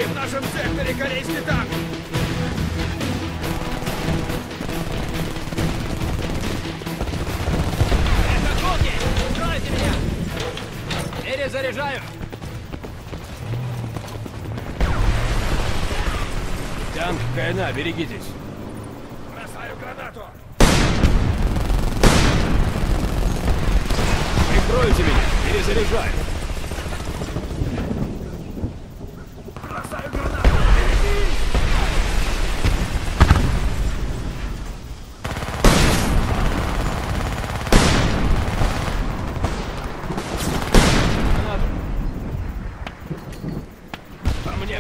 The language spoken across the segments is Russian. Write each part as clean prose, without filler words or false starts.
В нашем секторе корейский танк! Это Коки! Укройте меня! Перезаряжаю! Танк КНА, берегитесь! Бросаю гранату! Прикройте меня! Перезаряжаю! Бросаю гранату! По мне!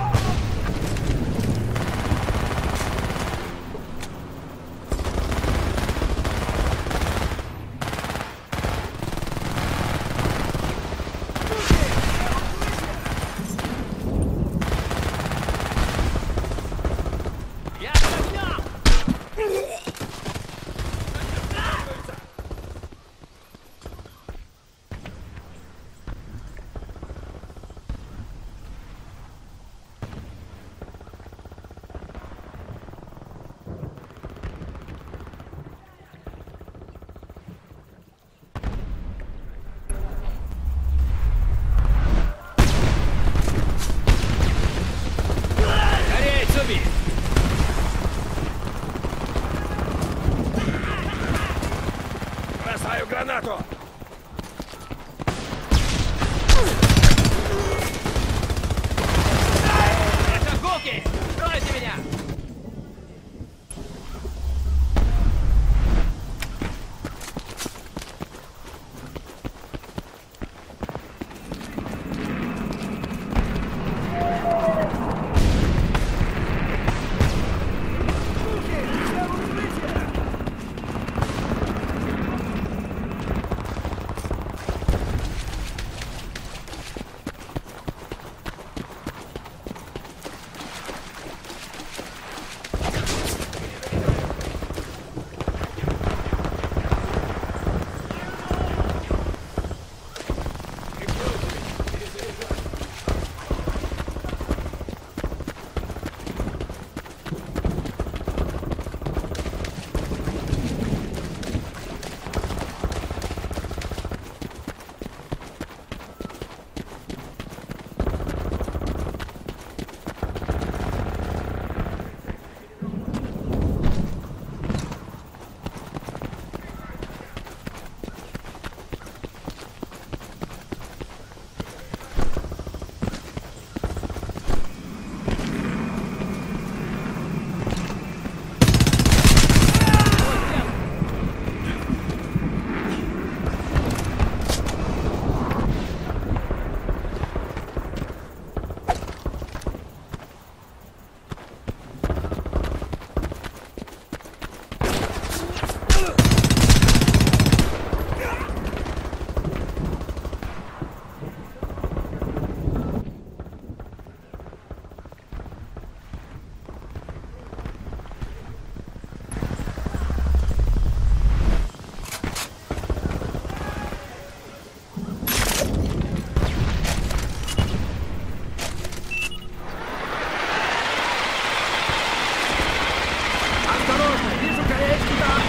Я с огнем! Кореец убит! Бросаю гранату! Это Коки! Укройте меня! Осторожно! Вижу корейский танк!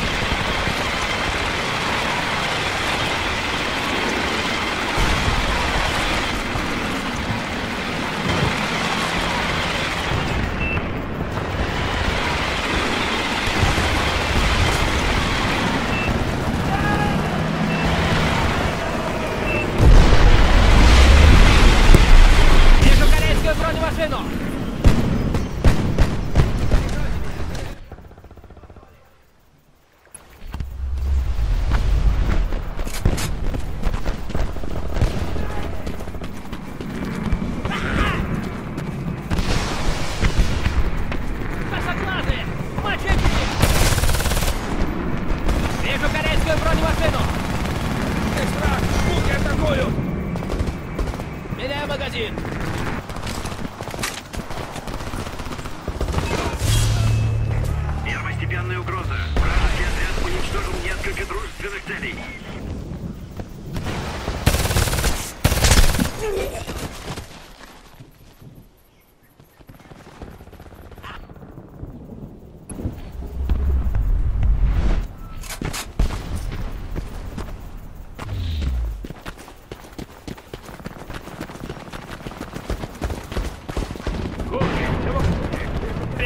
Вижу корейскую бронемашину! Косоглазые! Мочите! Вижу корейскую бронемашину! Здесь враг! Буки атакуют! Меняю магазин!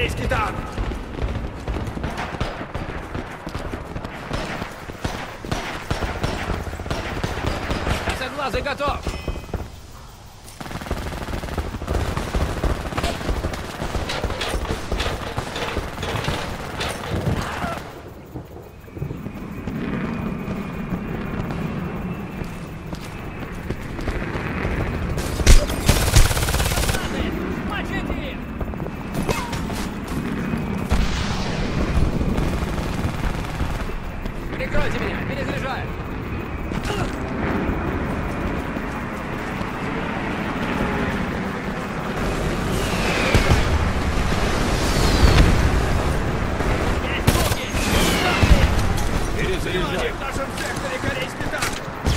корейский танк! Косоглазый готов! Мочите их! Прикройте меня, перезаряжаю! Перезаряжай. В нашем секторе корейский танк!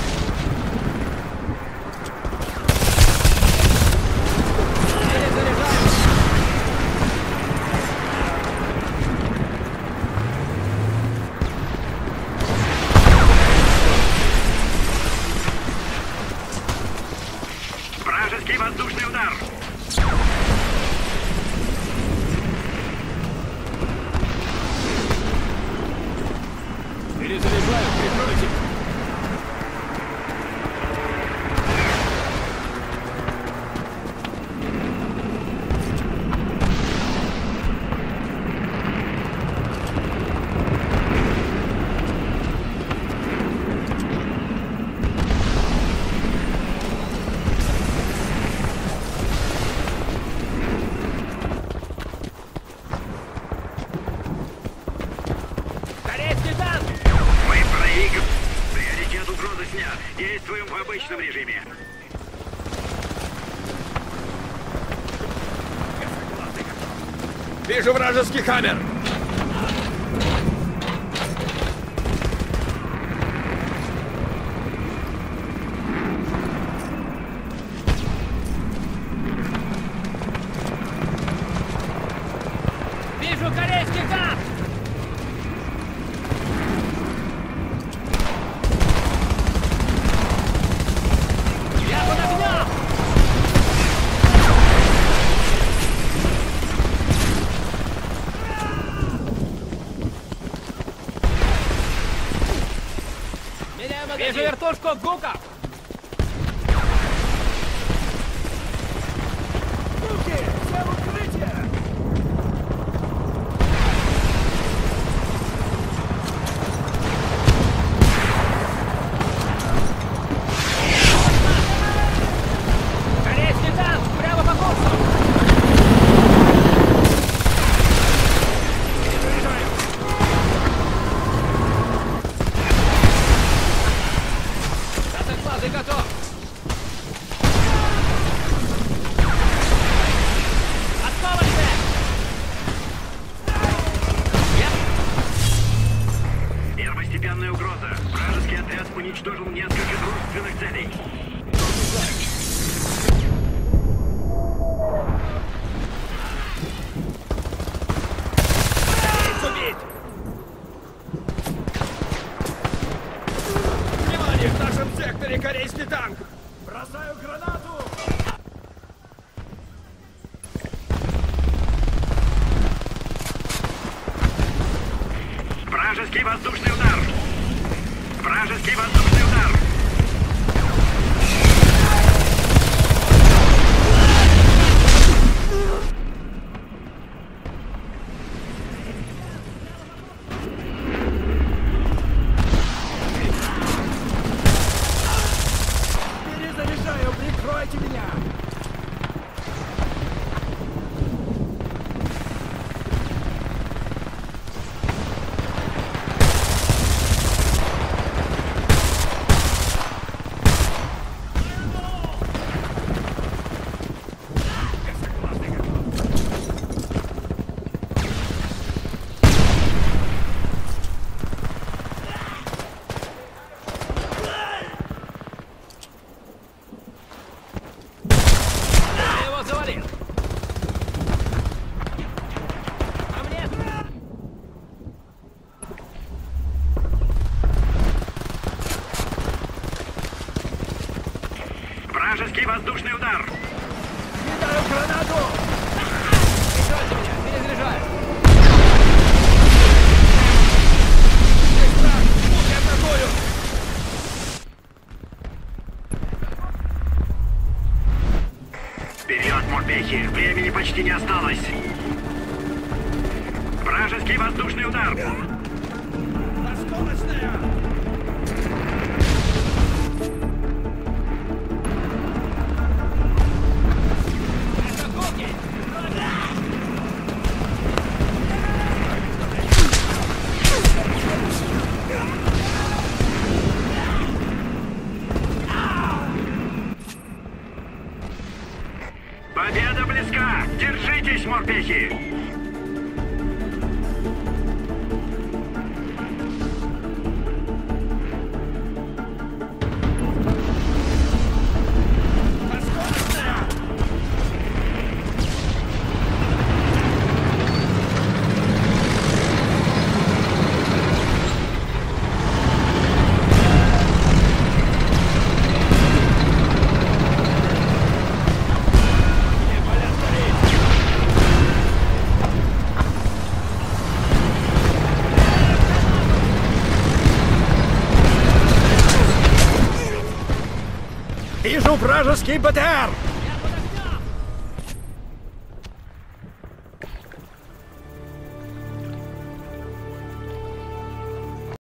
Перезаряжаю! Вражеский воздушный удар! Перезаряжаю. Прикройте. Корейский танк! Мы проигрываем. Приоритет угрозы снят. Действуем в обычном режиме. Вижу вражеский хаммер! Вижу корейский танк! Я под огнем! Вижу вертушку Гуков! Руки! Все в укрытие! Корейский танк! Прямо по курсу! Косоглазый готов! Отковывайся! Первостепенная угроза. Вражеский отряд уничтожил несколько дружественных целей. Убить! Внимание! В нашем секторе корейский танк! Бросаю гранату! Вражеский воздушный удар! Вражеский воздушный удар! Перезаряжаю! Прикройте меня! Времени почти не осталось. Вражеский воздушный удар. Осколочная! Победа близка! Держитесь, морпехи! Вижу вражеский БТР!